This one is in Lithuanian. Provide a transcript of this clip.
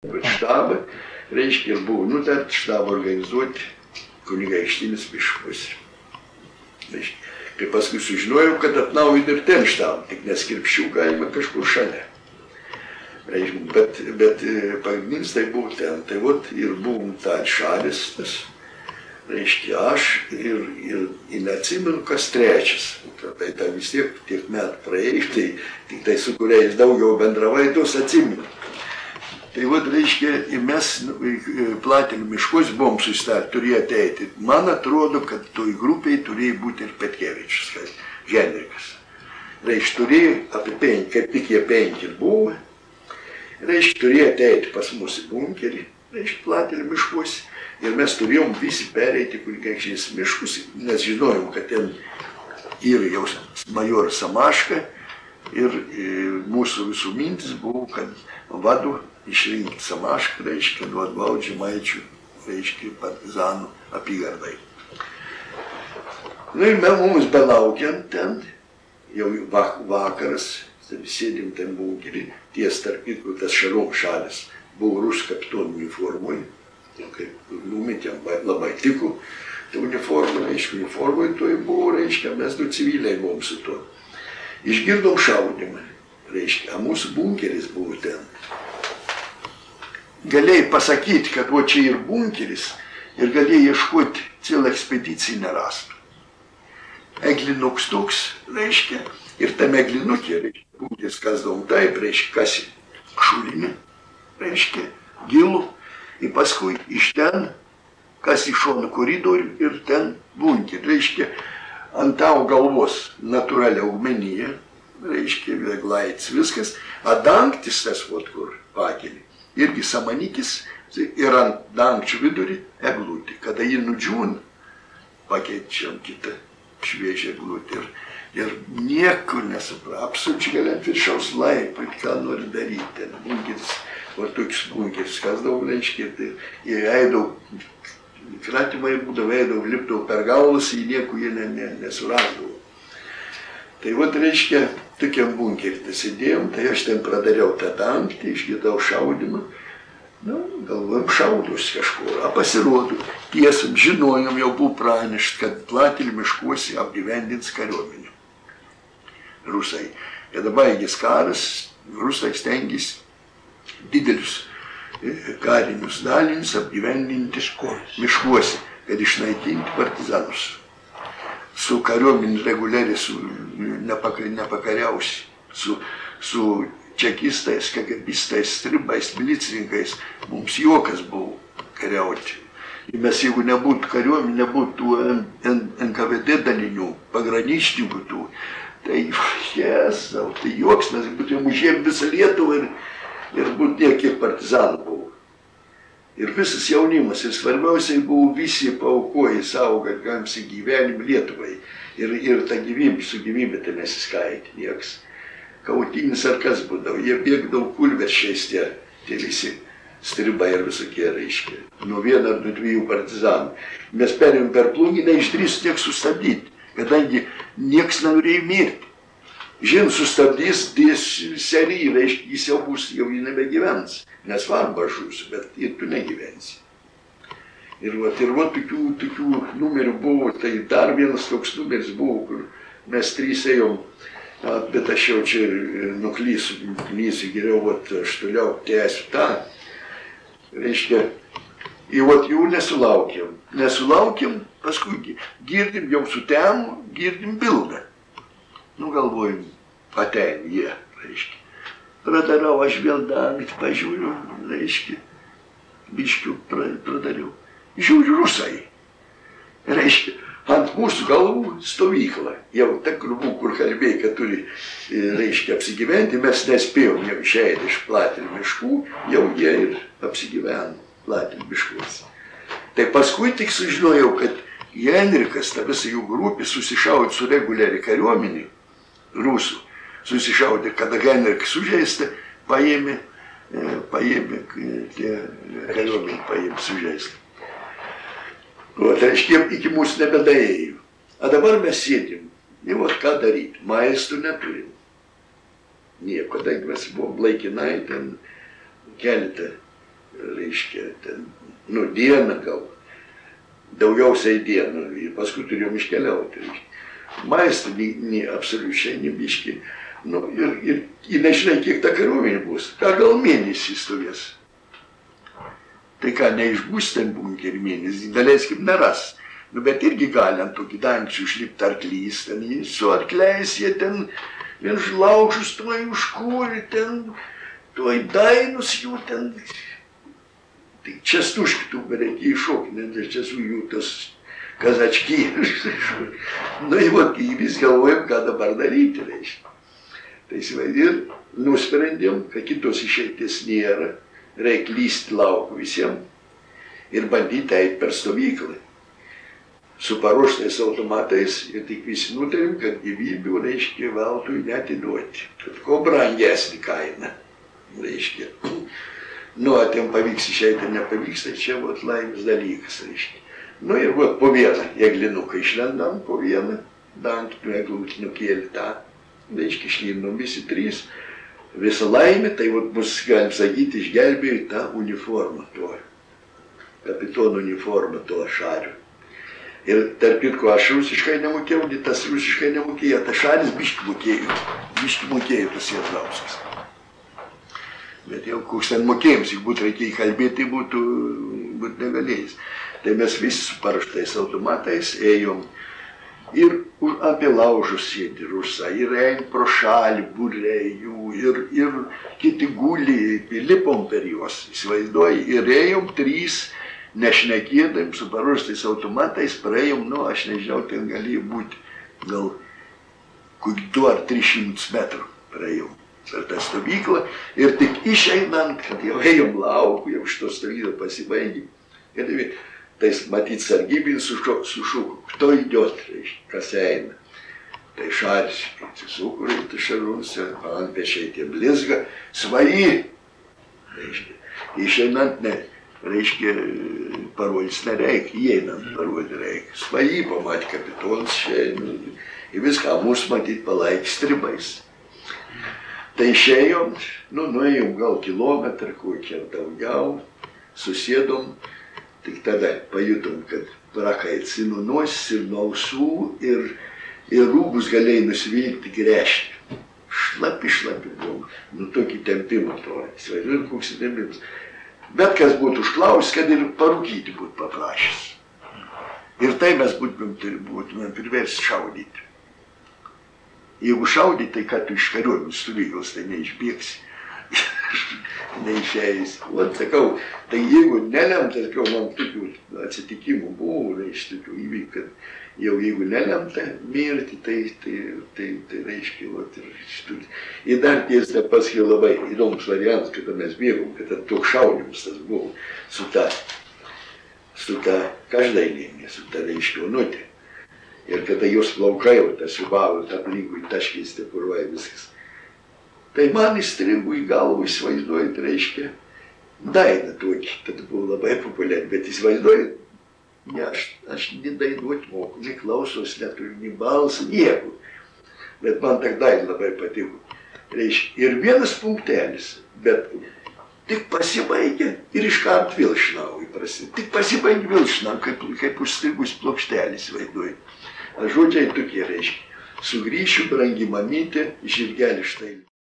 Bet štabą, reiškia, ir buvo nutarta štabą organizuoti kunigaikštinis miškuose. Kai paskui sužinojau, kad atnaujinti ir ten štabą, tik neskirpščių galima kažkur šalia. Bet pagrindinis tai buvo ten. Tai vat ir buvom tą šalis, tas, reiškia, aš ir neatsimenu, kas trečias. Tai ta vis tiek metų praėjai, tik tai su kuriais daugiau bendravai, tos atsimenu. Tai vat, reiškia, mes Platelių miškus buvom susitarę, turėjo ateiti. Man atrodo, kad toj grupiai turėjo būti ir Petkevičius, Henrikas. Reiškia, turėjo apie 5, kaip tik jie 5 ir buvo. Reiškia, turėjo ateiti pas mus į bunkerį, reiškia, Platelių miškuose. Ir mes turėjom visi pereiti kunigaikštinis miškus, nes žinojom, kad ten yra jau majoras Samaška. Ir mūsų visų mintis buvo, kad vadu išrinkti Samašką, reiškia, vadovauti Žemaičių, reiškia, partizanų apygardai. Nu ir mums belaukiant ten, jau vakaras, sėdim ten bunkerį, ties tarp kitko tas Šarom šalis buvo rusų kapitonų uniformoje, kaip numetėm labai tiko, tai uniforma, reiškia, uniformoje toj buvo, reiškia, mes du civiliai buvom su to. Išgirdom šaudimą, reiškia, mūsų bunkeris buvo ten. Galėjai pasakyti, kad o čia ir bunkeris, ir galėjai ieškoti целą ekspediciją nerastų. Eglinuks toks, reiškia, ir tam eglinukė, reiškia, bunkeris kasdavom taip, reiškia, kasi šulinį, reiškia, gilų, ir paskui iš ten, kas į šoną koridorių ir ten bunkerį, reiškia, ant tavo galvos natūralia augmenija, reiškia, veglaits, viskas, a dangtis tas, vot kur pakelį, irgi samanikis, ir ant dangčių vidurį eglutį. Kada jį nudžiūna, pakeičiam kitą šviežią eglutį ir niekur nesupra, absoliučiai gali ant viršaus laipą, ką nori daryti, bunkeris, va toks bunkeris, kas daug, reiškia, ir eidau, kratimai būdavo, eidau, lipdavau per galvas, į nieku jie nesurasdavo. Tai vat, reiškia, tokiam bunkerį sėdėjom, tai aš ten pradariau tą dangtį, išgirdau šaudimą, nu, galvojom, šaudos kažkur, a pasirodo, tiesam, žinojom, jau buvo pranešta, kad Platelių miškuose apgyvendins kariuomenę. Rusai. Kada baigės karas, rusai stengėsi didelius karinius dalinius apgyvendinti miškuose, kad išnaikinti partizanus. Su kariuomenė reguliariai nepakariausi, su čekistais, kagabistais, stribais, milicininkais, mums juokas buvo kariauti. Ir mes, jeigu nebūtų kariuomenė, nebūtų NKVD dalinių, pagraničnikų tų, tai jesau, tai juoks, mes būtume užėmę visą Lietuvą ir būtų tiek, kiek partizanų buvo. Ir visas jaunimas, ir svarbiausiai buvo visi paaukoję savo, kad gamsi gyvenimą Lietuvai. Ir ta gyvybė, su gyvybė tai nesiskaitė nieks. Kautinis ar kas būdavo, jie bėgdavo kulveršiais tie visi stribai ir visokie, reiškia. Nuo 1 ar nuo 2 partizanų. Mes perėjom per plungį, neišdrįstų tiek sustabdyti, kadangi nieks nenorėjo mirti. Žin, sustabdys seriją, reiškia, jis jau bus, jau jį nebegyvens. Nesvarbu, aš žūsiu, bet ir tu negyvensi. Ir tokių numerių buvo, tai dar vienas toks numeris buvo, kur mes 3 ėjom, bet aš jau čia nuklysiu geriau, aš toliau tęsiu tą. Reiškia, jų nesulaukėm, paskui girdim jau su temu, girdim bildą. Nu, galvojim, paten jie, reiškia. Pradarau, aš vėl dangtį pažiūriu, reiškia, biškių pradariau. Žiūriu, rusai. Reiškia, ant mūsų galvų stovykla. Jau ta krūvų, kur kalbėjai, kad turi, reiškia, apsigyventi, mes nespėjom jau išeiti iš Platelių miškų, jau jie ir apsigyveno Platelių miškuose. Tai paskui tik sužinojau, kad Henrikas, ta visa jų grupė, susišaudė su reguliari kariuomenė, rusų, susišaudė, kada Henrikas sužeista, paėmė kariuomenį sužeistą. O tai reiškia, iki mūsų nebedaėjo. A dabar mes sėdim, ir vat ką daryti, maistų neturim. Nieko, kadangi mes buvom laikinai ten keletą reiškia, ten, nu, dieną gal, daugiausiai dieną, ir paskui turėjom iškeliauti, reiškia. Maistą absoliučiai nebiški, nu, ir nežinai, kiek ta kariuomenė bus, ką gal mėnesį stovės. Tai ką, neišbūs ten bunkerį mėnesį, daleiskim neras. Nu, bet irgi gali ant tokį dangčių užlipti arklys, ten jį su arkliais, jie ten vienš laužus tuoj užkūrė, ten tuoj dainus jų ten. Tai Čestuškį tų bereikia iššokti, nes čia su jų tos kazačky. Nu, ir vis galvojam, ką dabar daryti, reiškia. Tai ir nusprendėm, kad kitos išeities nėra, reikia lysti lauk visiems ir bandyti eiti per stovyklą. Su paruoštais automatais ir tik visi nutarėm, kad gyvybių, reiškia, veltui neatiduoti. Kad ko brangesnį kainą, reiškia. Nu, atėm pavyks išeiti ar nepavyks, tai čia vat laimės dalykas, reiškia. Nu ir vat po vieną eglinuką išlendam, po vieną, dangtinių eglutį nukėlė tą, reiškia, išlindom visi trys. Visa laimė, tai vat mus, galim sakyti, išgelbėjo tą uniformą to, kapitono uniformą to šario. Ir tarp kitko, aš rusiškai nemokėjau, tas rusiškai nemokėjo, tas šalis biški mokėjo tas Jedrauskas. Bet jau koks ten mokėjimas, jeigu būtų reikėjo kalbėti, tai būtų negalėjęs. Tai mes visi su paraštais automatais ėjom ir apie laužus sėdi rusą, ir ėjom pro šalį, būriai jų, ir kiti guli, lipom per juos, įsivaizduoji, ir ėjom trys, nešnekėdami su paruoštais automatais, praėjom, nu, aš nežinau, ten galėjo būti gal 200 ar 300 metrų praėjom per tą stovyklą ir tik išeinant, kad jau ėjom lauku, jau šito stovyklą pasibaigė. Ir tai matyt sargybinis sušūko, kto idiotas, reiškia, kas eina. Tai šalis atsisuko, reikia šarūnus, ant pečiai tie blizga, svaji, reiškia, išeinant ne. Reiškia, parodys nereikia, įeinant parodį reikia. Svaji pamatė kapitonas čia, ir viską mus matyti palaikė stribais. Tai išėjom, nu, nuėjom gal kilometrą, kokią daugiau, susėdom, tik tada pajutom, kad prakaitsi nuo nosis ir nuo ausų, ir rūbus galėjai nusivilkti gręžti. Šlapi buvom, nu, tokį tempimą to, įsivaizduojam, koks tempimas. Bet kas būtų užklausęs, kad ir parūkyti būtų paprašęs. Ir tai mes būtumėm priversti šaudyti. Jeigu šaudyti, tai ką tu iš kariuomenės stovyklos, tai neišbėgsi. Neišėjęs. Vat sakau, tai jeigu nelemta, sakau, man tokių atsitikimų buvo, reiškia, tokių įvykių, kad jau jeigu nelemta mirti, tai reiškia, vat ir dar tiesa paskui labai įdomus variantas, kada mes bėgom, kad toks šaudimas tas buvo su ta každainėmis, su ta reiškia onutė. Ir kada jos plaukai jau tas subavo, tą aplinkui taškiais tepuruoja viskas. Tai man įstrigo į galvą, įsivaizduojant, reiškia, dainą tokį, tada buvo labai populiari, bet įsivaizduojant, ne, aš nedainuoti moku, neklausos, neturiu nei balsą, nieko. Bet man tak daina labai patiko. Reiškia, ir vienas punktelis, bet tik pasibaigė ir iškart vėl šnauji prasidėjo. Tik pasibaigė vėl šnauji, kaip užstrigus plokštelis, vaizduoji. Žodžiai tokie, reiškia, sugrįšiu, brangi mamytė, žirgelį štai.